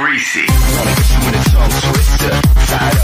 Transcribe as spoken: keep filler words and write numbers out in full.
greasy. Wanna kiss you with a tongue twister. Side